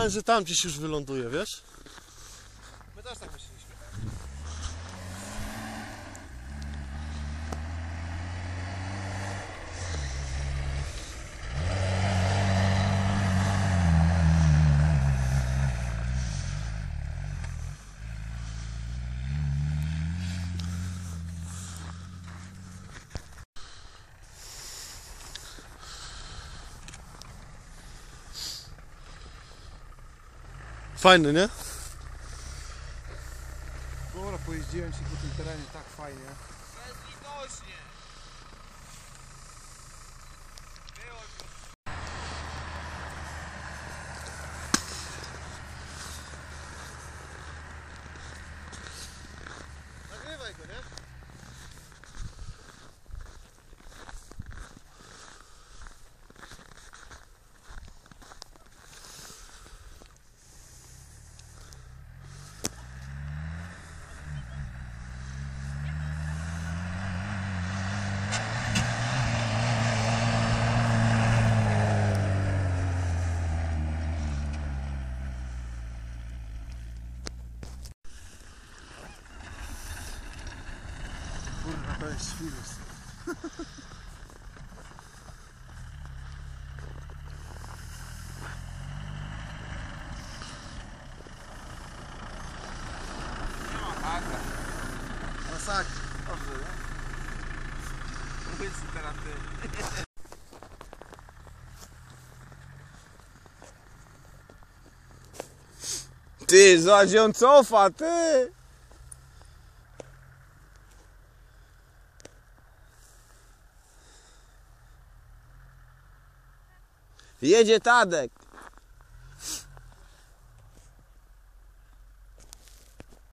myślałem, że tam gdzieś już wyląduje, wiesz? My też tak myśleliśmy. Fajny, nie? Dobra, pojeździłem się po tym terenie tak fajnie. Bezlitośnie. Nagrywaj go, nie? Kurwa, to jest świrus. Nie ma haka. Masakra. Dobrze, nie? Powiedz teraz ty. Ty, zobacz, on cofa, ty! Jedzie Tadek.